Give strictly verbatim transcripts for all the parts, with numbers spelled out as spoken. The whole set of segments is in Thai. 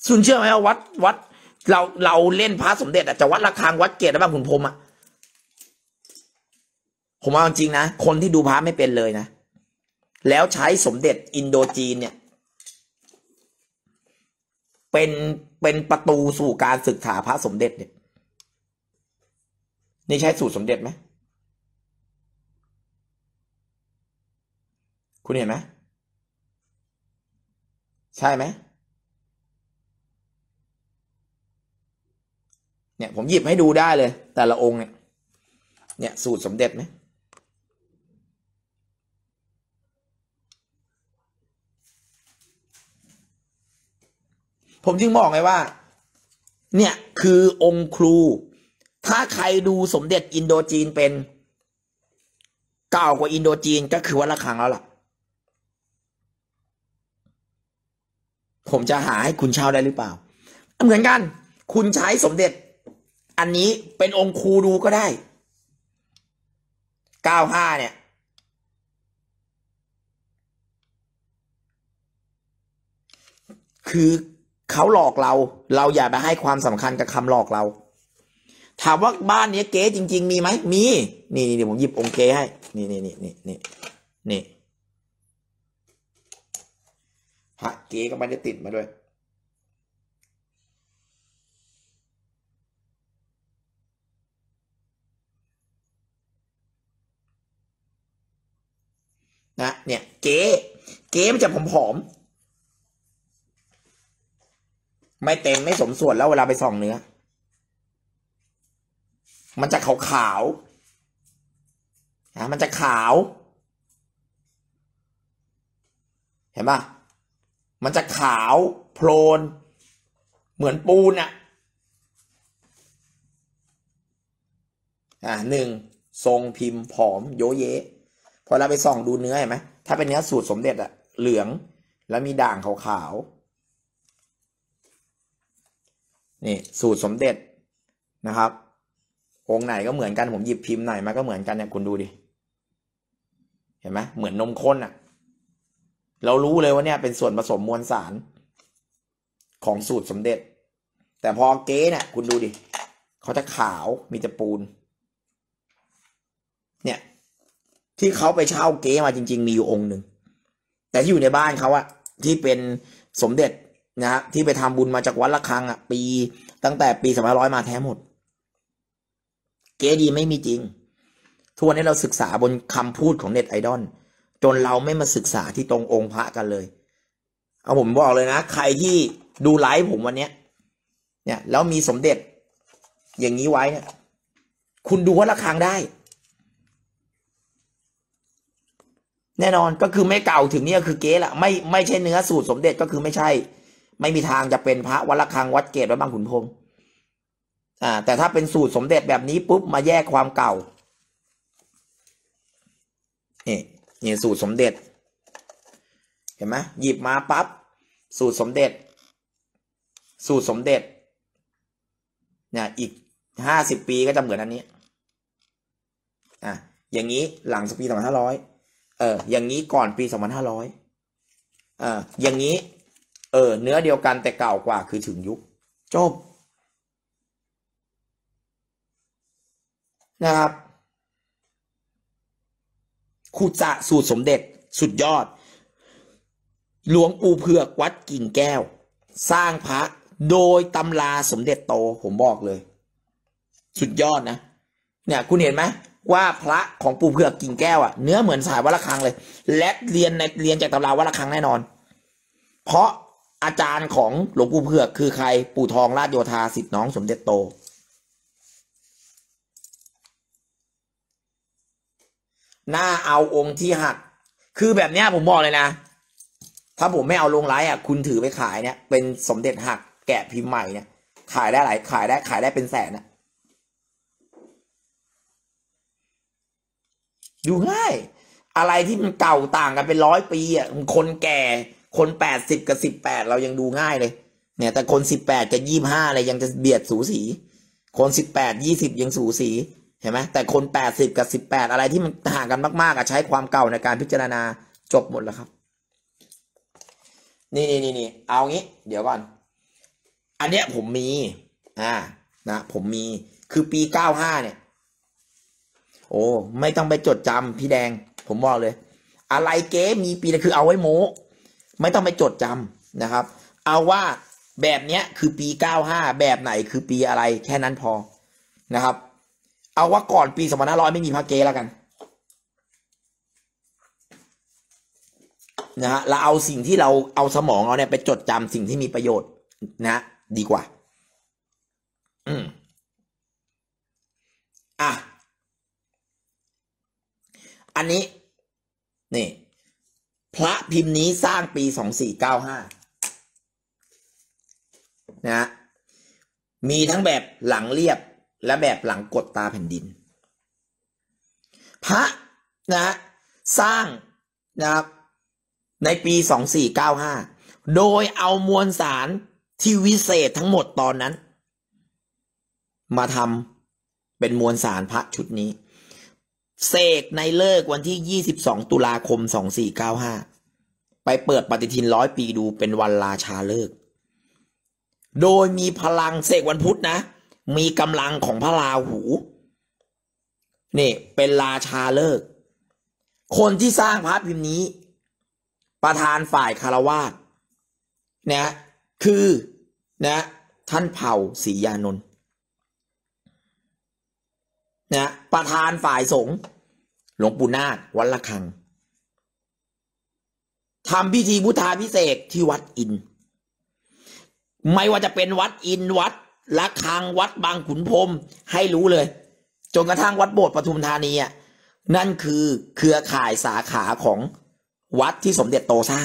คุณเชื่อไหมว่าวัดวัดเราเราเล่นพระสมเด็จอะจะวัดระฆังวัดเกศและบางขุนพรหมอะผมเอาจริงนะคนที่ดูพระไม่เป็นเลยนะแล้วใช้สมเด็จอินโดจีนเนี่ยเป็นเป็นประตูสู่การศึกษาพระสมเด็จเนี่ยนี่ใช่สูตรสมเด็จไหมคุณเห็นไหมใช่ไหมเนี่ยผมหยิบให้ดูได้เลยแต่ละองค์เนี่ยเนี่ยสูตรสมเด็จไหมผมจึงบอกไงว่าเนี่ยคือองค์ครูถ้าใครดูสมเด็จอินโดจีนเป็นเก่ากว่าอินโดจีนก็คือวัดระฆังแล้วล่ะผมจะหาให้คุณเช่าได้หรือเปล่าเหมือนกันคุณใช้สมเด็จอันนี้เป็นองค์ครูดูก็ได้เก้าห้าเนี่ยคือเขาหลอกเราเราอย่าไปให้ความสำคัญกับคำหลอกเราถามว่าบ้านนี้เก๊จริงๆมีไหมมีนี่นี่ผมหยิบองค์เก๊ให้นี่นี่นี่นี่นี่นี่พระเก๊ก็ไม่ได้ติดมาด้วยนะเนี่ยเก๊เก๊มันจะผอมๆไม่เต็มไม่สมส่วนแล้วเวลาไปส่องเนื้อมันจะขาวๆนะมันจะขาวเห็นป่ะมันจะขาวโพลนเหมือนปูนอ่ะอ่าหนึ่งทรงพิมพ์ผอมโยเยพอเราไปส่องดูเนื้อเห็นไหมถ้าเป็นเนื้อสูตรสมเด็จอะเหลืองแล้วมีด่างขาวๆนี่สูตรสมเด็จนะครับองค์ไหนก็เหมือนกันผมหยิบพิมพ์ไหนมาก็เหมือนกันเนี่ยคุณดูดิเห็นไหมเหมือนนมข้นอะเรารู้เลยว่าเนี่ยเป็นส่วนผสมมวลสารของสูตรสมเด็จแต่พอเก๊เนี่ยคุณดูดิเขาจะขาวมีแต่ปูนเนี่ยที่เขาไปเช่าเก๊มาจริงๆมีอยู่องค์หนึ่งแต่ที่อยู่ในบ้านเขาอะที่เป็นสมเด็จนะฮะที่ไปทำบุญมาจากวัดระฆังอะปีตั้งแต่ปีสองพันห้าร้อยมาแท้หมดเก๊ดีไม่มีจริงทุกวันนี้เราศึกษาบนคำพูดของเน็ตไอดอลจนเราไม่มาศึกษาที่ตรงองค์พระกันเลยเอาผมบอกเลยนะใครที่ดูไลฟ์ผมวันนี้เนี่ยแล้วมีสมเด็จอย่างนี้ไว้เนี่ยคุณดูวัดระฆังได้แน่นอนก็คือไม่เก่าถึงนี่คือเก๊ละไม่ไม่ใช่เนื้อสูตรสมเด็จก็คือไม่ใช่ไม่มีทางจะเป็นพระวัดระฆังวัดเกศวัดบางขุนพรหมอ่าแต่ถ้าเป็นสูตรสมเด็จแบบนี้ปุ๊บมาแยกความเก่านี่นี่สูตรสมเด็จเห็นไหมหยิบมาปั๊บสูตรสมเด็จสูตรสมเด็จเนี่ยอีกห้าสิบปีก็จะเหมือนอันนี้อ่ะอย่างนี้หลังปีสองพันห้าร้อยเอออย่างนี้ก่อนปีสองพันห้าร้อยอ่าอย่างนี้เออเนื้อเดียวกันแต่เก่ากว่าคือถึงยุคจบนะครับขุดสะสูตรสมเด็จสุดยอดหลวงปู่เผือกวัดกิ่งแก้วสร้างพระโดยตำราสมเด็จโตผมบอกเลยสุดยอดนะเนี่ยคุณเห็นไหมว่าพระของปู่เผือกกิ่งแก้วอ่ะเนื้อเหมือนสายวัดระฆังเลยและเรียนในเรียนจากตำราวัดระฆังแน่นอนเพราะอาจารย์ของหลวงปู่เผือกคือใครปู่ทองราชโยธาศิษย์น้องสมเด็จโตหน้าเอาองค์ที่หักคือแบบเนี้ยผมบอกเลยนะถ้าผมไม่เอาลงไลฟ์อ่ะคุณถือไปขายเนี่ยเป็นสมเด็จหักแกะพิมพ์ใหม่เนี่ยขายได้หลายขายได้ขายได้เป็นแสนนะดูง่ายอะไรที่มันเก่าต่างกันเป็นร้อยปีอ่ะคนแก่คนแปดสิบกับสิบแปดเรายังดูง่ายเลยเนี่ยแต่คนสิบแปดกับยี่สิบห้าอะไรยังจะเบียดสูสีคนสิบแปดยี่สิบยังสูสีเห็นไหมแต่คนแปดสิบกับสิบแปดอะไรที่มันห่างกันมากๆอ่ะใช้ความเก่าในการพิจารณาจบหมดแล้วครับนี่นี่นี่นี่เอางี้เดี๋ยวก่อนอันเนี้ยผมมีอ่านะผมมีคือปีเก้าห้าเนี่ยโอ้ไม่ต้องไปจดจำพี่แดงผมบอกเลยอะไรเก๊มีปีคือเอาไว้โม้ไม่ต้องไปจดจำนะครับเอาว่าแบบเนี้ยคือปีเก้าห้าแบบไหนคือปีอะไรแค่นั้นพอนะครับเอาว่าก่อนปีสองพันห้าร้อยไม่มีพระเก๊แล้วกันนะฮะเราเอาสิ่งที่เราเอาสมองเราเนี่ยไปจดจำสิ่งที่มีประโยชน์นะดีกว่าอืมอ่ะอันนี้นี่พระพิมพ์นี้สร้างปีสองสี่เก้าห้านะมีทั้งแบบหลังเรียบและแบบหลังกดตาแผ่นดินพระนะสร้างนะครับในปีสองสี่เก้าห้าโดยเอามวลสารที่วิเศษทั้งหมดตอนนั้นมาทำเป็นมวลสารพระชุดนี้เสกในเลิกวันที่ยี่สิบสองตุลาคมสองสี่เก้าห้าไปเปิดปฏิทินร้อยปีดูเป็นวันราชาเลิกโดยมีพลังเสกวันพุธนะมีกำลังของพระราหูนี่เป็นราชาเลิกคนที่สร้างพระพิมพ์นี้ประธานฝ่ายคารวาสนะคือนะท่านเผ่าศรียานนท์นะประธานฝ่ายสงฆ์หลวงปู่นาควัดระฆังทำพิธีพุทธาภิเษกที่วัดอินไม่ว่าจะเป็นวัดอินวัดระฆังวัดบางขุนพรหมให้รู้เลยจนกระทั่งวัดโบสถ์ปทุมธานีอ่ะนั่นคือเครือข่ายสาขาของวัดที่สมเด็จโตสร้าง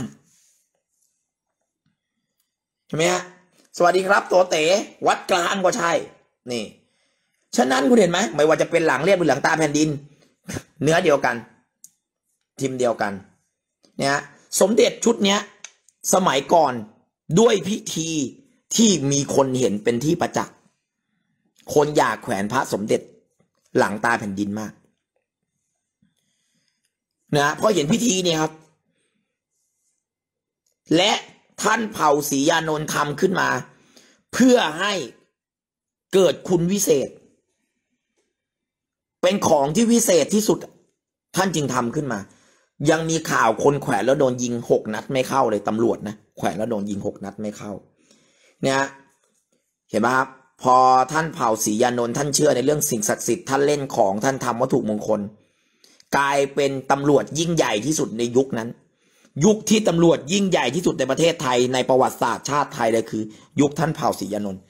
ใช่ไหมฮะสวัสดีครับตัวเต๋วัดกลางก็ใช่นี่ฉะนั้นคุณเห็นไหมไม่ว่าจะเป็นหลังเรียบหรือหลังตาแผ่นดินเนื้อเดียวกันทิมเดียวกันเนี่ยสมเด็จชุดเนี้ยสมัยก่อนด้วยพิธีที่มีคนเห็นเป็นที่ประจักษ์คนอยากแขวนพระสมเด็จหลังตาแผ่นดินมากนะเพราะเห็นพิธีเนี่ยครับและท่านเผ่าศรียานนท์ทำขึ้นมาเพื่อให้เกิดคุณวิเศษเป็นของที่วิเศษที่สุดท่านจึงทำขึ้นมายังมีข่าวคนแขวนแล้วโดนยิงหกนัดไม่เข้าเลยตำรวจนะแขวนแล้วโดนยิงหกนัดไม่เข้าเนี่ยเห็นไหมครับพอท่านเผ่าศรียานนท์ท่านเชื่อในเรื่องสิ่งศักดิ์สิทธิ์ท่านเล่นของท่านทำวัตถุมงคลกลายเป็นตำรวจยิ่งใหญ่ที่สุดในยุคนั้นยุคที่ตำรวจยิ่งใหญ่ที่สุดในประเทศไทยในประวัติศาสตร์ชาติไทยเลยคือยุคท่านเผ่าศรียานนท์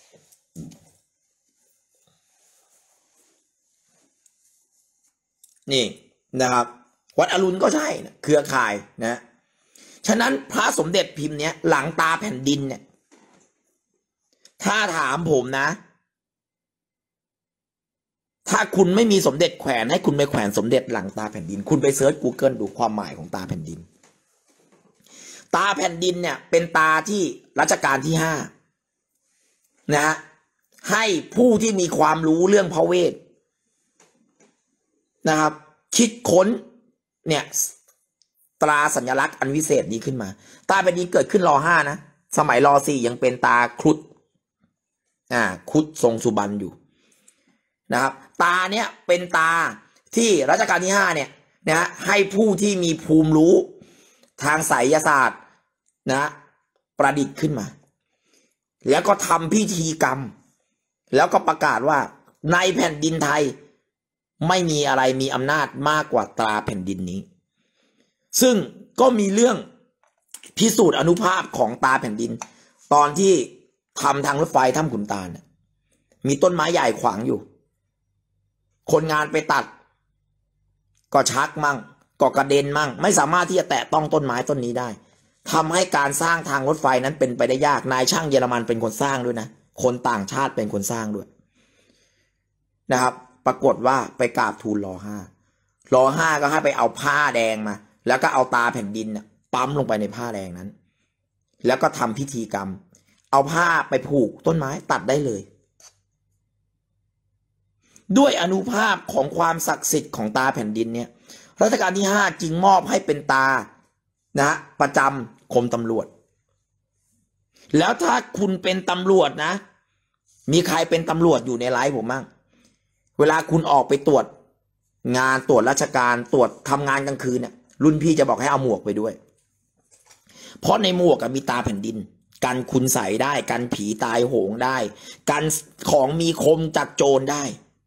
นี่นะครับวัดอรุณก็ใช่นะเครือข่ายนะฉะนั้นพระสมเด็จพิมพ์เนี้ยหลังตาแผ่นดินเนี่ยถ้าถามผมนะถ้าคุณไม่มีสมเด็จแขวนให้คุณไปแขวนสมเด็จหลังตาแผ่นดินคุณไปเซิร์ช Google ดูความหมายของตาแผ่นดินตาแผ่นดินเนี่ยเป็นตาที่รัชกาลที่ห้านะฮะให้ผู้ที่มีความรู้เรื่องพระเวทนะครับคิดค้นเนี่ยตราสัญลักษณ์อันวิเศษนี้ขึ้นมาตาแผ่นดินเกิดขึ้นรอห้านะสมัยรอสี่ยังเป็นตาครุฑอ่าครุฑทรงสุบรรณอยู่นะครับตาเนี่ยเป็นตาที่รัชกาลที่ห้าเนี่ยนะให้ผู้ที่มีภูมิรู้ทางไสยศาสตร์นะประดิษฐ์ขึ้นมาแล้วก็ทำพิธีกรรมแล้วก็ประกาศว่าในแผ่นดินไทยไม่มีอะไรมีอำนาจมากกว่าตราแผ่นดินนี้ซึ่งก็มีเรื่องพิสูจน์อนุภาพของตาแผ่นดินตอนที่ทำทางรถไฟถ้ำขุนตาลมีต้นไม้ใหญ่ขวางอยู่คนงานไปตัดก็ชักมั่งก็กระเด็นมั่งไม่สามารถที่จะแตะต้องต้นไม้ต้นนี้ได้ทำให้การสร้างทางรถไฟนั้นเป็นไปได้ยากนายช่างเยอรมันเป็นคนสร้างด้วยนะคนต่างชาติเป็นคนสร้างด้วยนะครับปรากฏว่าไปกราบทูลรอห้ารอห้าก็ให้ไปเอาผ้าแดงมาแล้วก็เอาตาแผ่นดินเนี่ยปั๊มลงไปในผ้าแดงนั้นแล้วก็ทำพิธีกรรมเอาผ้าไปผูกต้นไม้ตัดได้เลยด้วยอนุภาพของความศักดิ์สิทธิ์ของตาแผ่นดินเนี่ยรัชกาลที่ห้าจึงมอบให้เป็นตานะประจำกรมตำรวจแล้วถ้าคุณเป็นตำรวจนะมีใครเป็นตำรวจอยู่ในไลฟ์ผมบ้างเวลาคุณออกไปตรวจงานตรวจราชการตรวจทำงานกลางคืนเนี่ยรุ่นพี่จะบอกให้เอาหมวกไปด้วยเพราะในหมวกมีตาแผ่นดินกันคุณใส่ได้กันผีตายโหงได้กันของมีคมจากโจรได้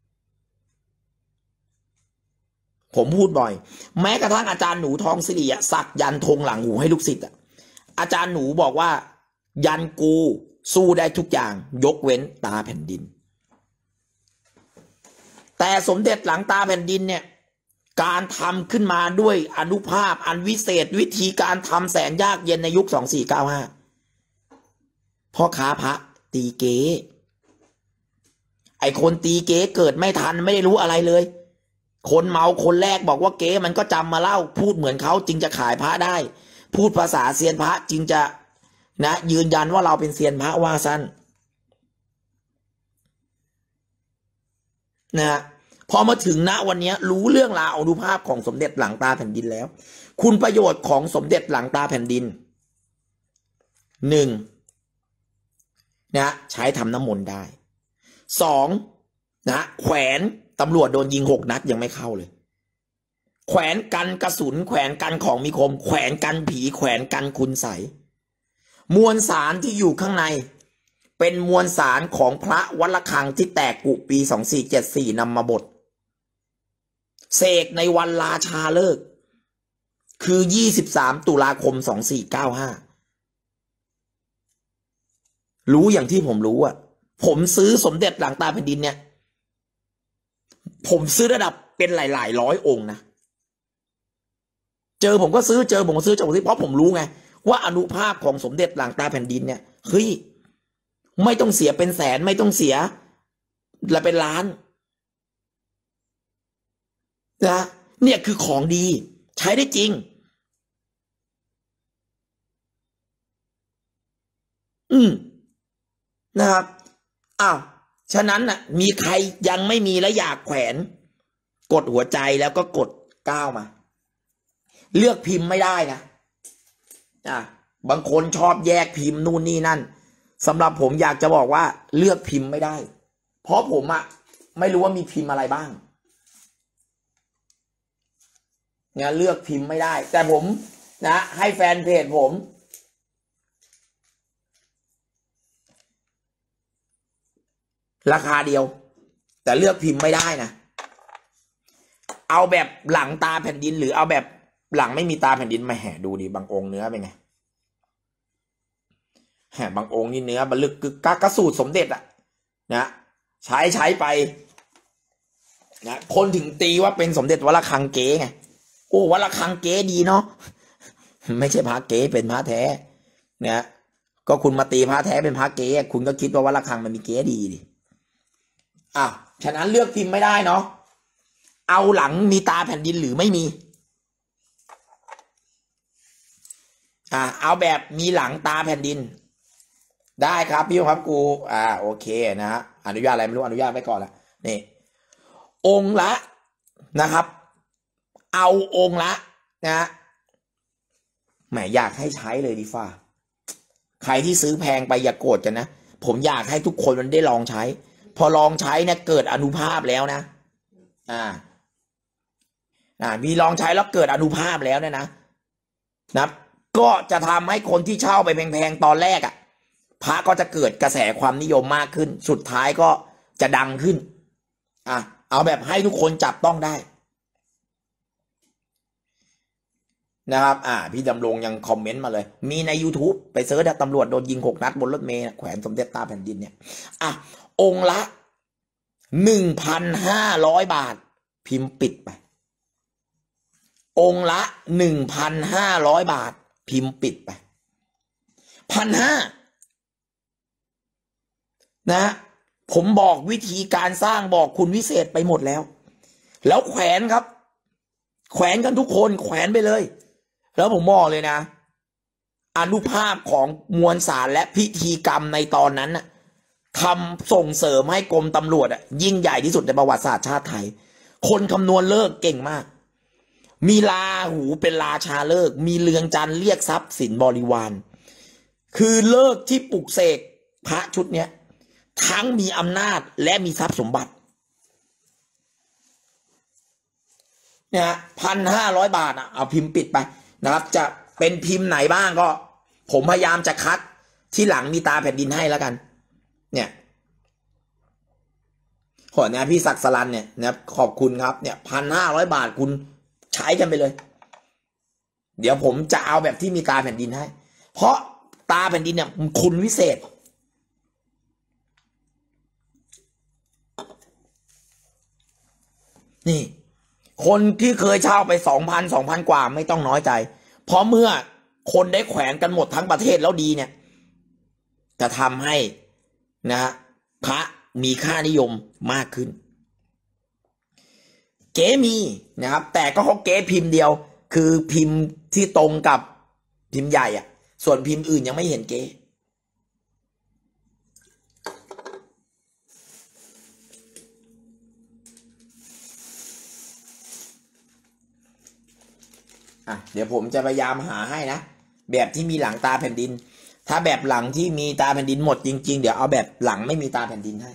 ผมพูดบ่อยแม้กระทั่งอาจารย์หนูทองสิริสักยันธงหลังหูให้ลูกศิษย์อาจารย์หนูบอกว่ายันกูสู้ได้ทุกอย่างยกเว้นตาแผ่นดินแต่สมเด็จหลังตาแผ่นดินเนี่ยการทำขึ้นมาด้วยอนุภาพอันวิเศษวิธีการทำแสนยากเย็นในยุคสองสี่เก้าห้าพ่อค้าพระตีเก๋ไอคนตีเก๋เกิดไม่ทันไม่ได้รู้อะไรเลยคนเมาคนแรกบอกว่าเก๋มันก็จำมาเล่าพูดเหมือนเขาจึงจะขายพระได้พูดภาษาเซียนพระจึงจะนะยืนยันว่าเราเป็นเซียนพระว่าสั้นนะพอมาถึงณวันนี้รู้เรื่องราวอนุภาพของสมเด็จหลังตาแผ่นดินแล้วคุณประโยชน์ของสมเด็จหลังตาแผ่นดินหนึ่งนะใช้ทำน้ำมนต์ได้สองนะแขวนตำรวจโดนยิงหกนัดยังไม่เข้าเลยแขวนกันกระสุนแขวนกันของมีคมแขวนกันผีแขวนกันคุณใสมวลสารที่อยู่ข้างในเป็นมวลสารของพระวัดระฆังที่แตกกุปีสองสี่เจ็ดสี่นำมาบดเสกในวันราชาฤกษ์คือยี่สิบสามตุลาคมสองสี่เก้าห้ารู้อย่างที่ผมรู้อ่ะผมซื้อสมเด็จหลังตาแผ่นดินเนี่ยผมซื้อระดับเป็นหลายๆร้อยองค์นะเจอผมก็ซื้อเจอผมก็ซื้อเจอผมซื้อเพราะผมรู้ไงว่าอนุภาพของสมเด็จหลังตาแผ่นดินเนี่ยเฮ้ยไม่ต้องเสียเป็นแสนไม่ต้องเสียละเป็นล้านนะเนี่ยคือของดีใช้ได้จริงอืมนะครับอ้าวฉะนั้นน่ะมีใครยังไม่มีและอยากแขวนกดหัวใจแล้วก็กดเก้ามาเลือกพิมพ์ไม่ได้นะอ่ะบางคนชอบแยกพิมพ์นู่นนี่นั่นสำหรับผมอยากจะบอกว่าเลือกพิมพ์ไม่ได้เพราะผมอะไม่รู้ว่ามีพิมพ์อะไรบ้างเนี่ยเลือกพิมพ์ไม่ได้แต่ผมนะให้แฟนเพจผมราคาเดียวแต่เลือกพิมพ์ไม่ได้นะเอาแบบหลังตาแผ่นดินหรือเอาแบบหลังไม่มีตาแผ่นดินมาแห่ดูดิบางองค์เนื้อเป็นไงแห่บางองค์นี่เนื้อบรรลึกกึกกักกระสูตรสมเด็จอะนะใช้ใช้ไปนะคนถึงตีว่าเป็นสมเด็จวัดระฆังเก๋ไงโอ้วัดระฆังเก๋ดีเนาะไม่ใช่พระเก๋เป็นพระแท้เนี่ยก็คุณมาตีพระแท้เป็นพระเก๋คุณก็คิดว่าวัดระฆังมันมีเก๋ดีดิอ่ะฉะนั้นเลือกพิมพ์ไม่ได้เนาะเอาหลังมีตาแผ่นดินหรือไม่มีอ่ะเอาแบบมีหลังตาแผ่นดินได้ครับพี่ครับกูอ่าโอเคนะฮะอนุญาตอะไรไม่รู้อนุญาตไว้ก่อนละนี่องค์ละนะครับเอาองค์ละนะแหมอยากให้ใช้เลยดีฟ้าใครที่ซื้อแพงไปอย่าโกรธกันนะผมอยากให้ทุกคนมันได้ลองใช้พอลองใช้เนี่ยเกิดอนุภาพแล้วนะอ่าอ่ามีลองใช้แล้วเกิดอนุภาพแล้วเนี่ยนะนะก็จะทำให้คนที่เช่าไปแพงๆตอนแรกอ่ะพระก็จะเกิดกระแสความนิยมมากขึ้นสุดท้ายก็จะดังขึ้นอ่ะเอาแบบให้ทุกคนจับต้องได้นะครับอ่าพี่ดำรงยังคอมเมนต์มาเลยมีใน YouTube ไปเซิร์ชตำรวจโดนยิงหกนัดบนรถเมล์แขวนสมเด็จตาแผ่นดินเนี่ยอ่ะองค์ละหนึ่งพันห้าร้อยบาทพิมพ์ปิดไปองค์ละหนึ่งพันห้าร้อยบาทพิมพ์ปิดไปพันห้านะผมบอกวิธีการสร้างบอกคุณวิเศษไปหมดแล้วแล้วแขวนครับแขวนกันทุกคนแขวนไปเลยแล้วผมบอกเลยนะอนุภาพของมวลสารและพิธีกรรมในตอนนั้นน่ะทำส่งเสริมให้กรมตำรวจอ่ะยิ่งใหญ่ที่สุดในประวัติศาสตร์ชาติไทยคนคำนวณเลิกเก่งมากมีลาหูเป็นราชาเลิกมีเรืองจันทร์เรียกทรัพย์สินบริวารคือเลิกที่ปลุกเสกพระชุดเนี้ยทั้งมีอำนาจและมีทรัพย์สมบัติเนี่ยพันห้าร้อยบาทอ่ะเอาพิมพ์ปิดไปนะครับจะเป็นพิมพ์ไหนบ้างก็ผมพยายามจะคัดที่หลังมีตาแผ่นดินให้แล้วกันเนี่ยขอเนี่ยพี่ศักดิ์สลันเนี่ยนะครับขอบคุณครับเนี่ยพันห้าร้อยบาทคุณใช้กันไปเลยเดี๋ยวผมจะเอาแบบที่มีตาแผ่นดินให้เพราะตาแผ่นดินเนี่ยคุณวิเศษนี่คนที่เคยเช่าไปสองพันสองพันกว่าไม่ต้องน้อยใจเพราะเมื่อคนได้แขวนกันหมดทั้งประเทศแล้วดีเนี่ยจะทำให้นะพระมีค่านิยมมากขึ้นเก๋มีนะครับแต่ก็เขาเก๋พิมพ์เดียวคือพิมพ์ที่ตรงกับพิมพ์ใหญ่อ่ะส่วนพิมพ์อื่นยังไม่เห็นเก๋อ่ะเดี๋ยวผมจะพยายามหาให้นะแบบที่มีหลังตาแผ่นดินถ้าแบบหลังที่มีตาแผ่นดินหมดจริงๆเดี๋ยวเอาแบบหลังไม่มีตาแผ่นดินให้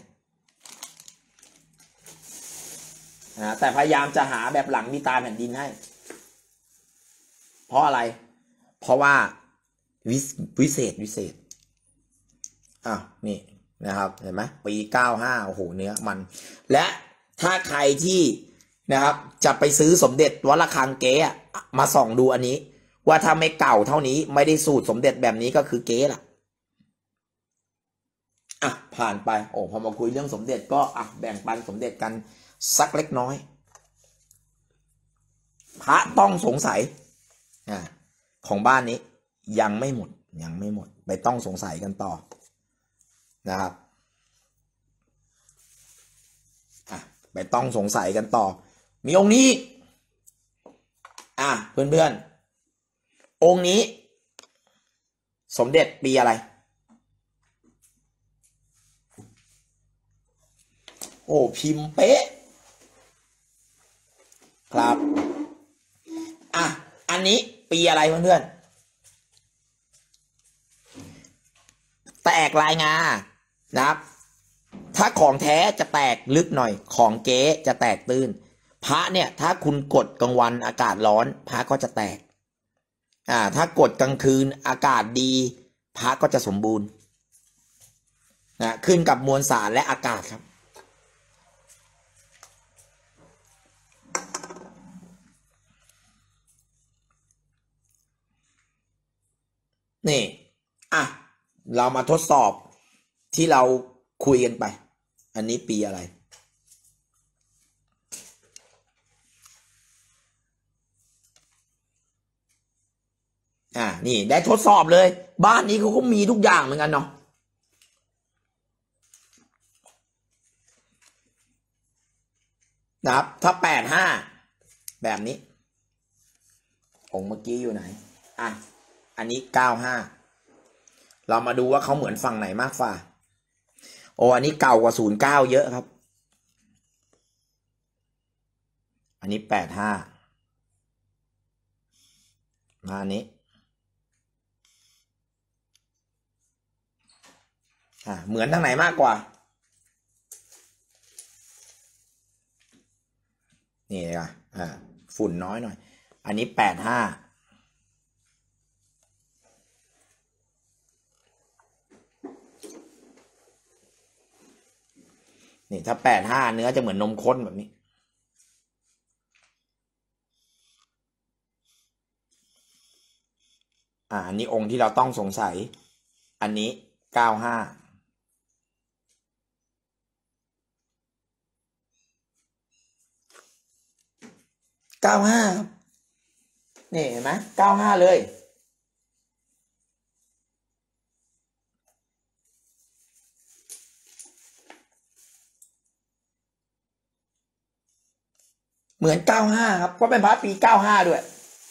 นะแต่พยายามจะหาแบบหลังมีตาแผ่นดินให้เพราะอะไรเพราะว่าวิวิเศษวิเศษอ่ะนี่นะครับเห็นไหมปีเก้าห้าโอ้โหเนื้อมันและถ้าใครที่นะครับจะไปซื้อสมเด็จวัดระฆังเก๊อะมาส่องดูอันนี้ว่าถ้าไม่เก่าเท่านี้ไม่ได้สูตรสมเด็จแบบนี้ก็คือเก๊ล่ะอ่ะผ่านไปโอ้พอมาคุยเรื่องสมเด็จก็อ่ะแบ่งปันสมเด็จกันสักเล็กน้อยพระต้องสงสัยอ่าของบ้านนี้ยังไม่หมดยังไม่หมดไปต้องสงสัยกันต่อนะครับอ่ะไปต้องสงสัยกันต่อมีองค์นี้อ่ะเพื่อนๆองค์นี้สมเด็จปีอะไรโอ้พิมพ์เป๊ะครับอ่ะอันนี้ปีอะไรเพื่อนๆแตกลายงานะครับถ้าของแท้จะแตกลึกหน่อยของเก๊จะแตกตื้นพระเนี่ยถ้าคุณกดกลางวันอากาศร้อนพระก็จะแตกอ่าถ้ากดกลางคืนอากาศดีพระก็จะสมบูรณ์นะขึ้นกับมวลสารและอากาศครับนี่อ่ะเรามาทดสอบที่เราคุยกันไปอันนี้ปีอะไรอ่านี่ได้ทดสอบเลยบ้านนี้เขาก็มีทุกอย่างเหมือนกันเนาะนะครับถ้าแปดห้าแบบนี้องค์เมื่อกี้อยู่ไหนอ่ะอันนี้เก้าห้าเรามาดูว่าเขาเหมือนฝั่งไหนมากฝ่าโอ้อันนี้เก่ากว่าศูนย์เก้าเยอะครับอันนี้แปดห้ามาอันนี้อ่าเหมือนทางไหนมากกว่านี่เลยอ่ะฝุ่นน้อยหน่อยอันนี้แปดห้านี่ถ้าแปดห้าเนื้อจะเหมือนนมข้นแบบนี้อ่าอันนี้องค์ที่เราต้องสงสัยอันนี้เก้าห้าเก้าห้านี่เห็นไหมเก้าห้าเลยเหมือนเก้าห้าครับก็เป็นพระปีเก้าห้าด้วย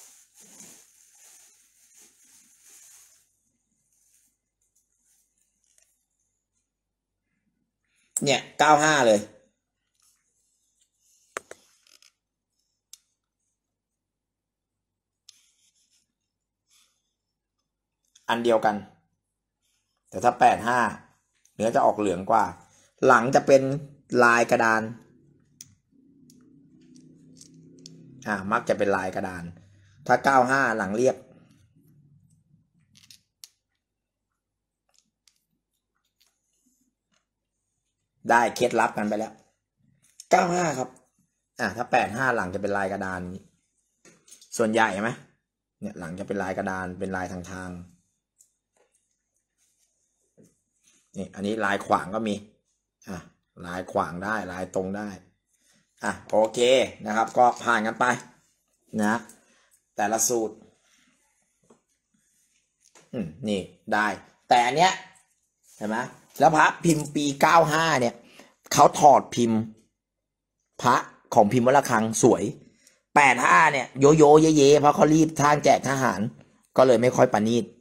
เนี่ยเก้าห้าเลยอันเดียวกันแต่ถ้าแปดห้าเนื้อจะออกเหลืองกว่าหลังจะเป็นลายกระดานอ่ามักจะเป็นลายกระดานถ้าเก้าห้าหลังเรียบได้เคล็ดลับกันไปแล้วเก้าห้าครับอ่าถ้าแปดห้าหลังจะเป็นลายกระดานส่วนใหญ่ไหมเนี่ยหลังจะเป็นลายกระดานเป็นลายทางทางนี่อันนี้ลายขวางก็มีอ่ะลายขวางได้ลายตรงได้อ่ะโอเคนะครับก็ผ่านกันไปนะแต่ละสูตรอืมนี่ได้แต่อันเนี้ยเห็นไหมแล้วพระพิมพ์ปีเก้าห้าเนี่ยเขาถอดพิมพ์พระของพิมพ์วัดระฆังสวยแปดห้าเนี่ยโยโย่เย่ๆเพราะเขารีบทางแจกทหารก็เลยไม่ค่อยประณีต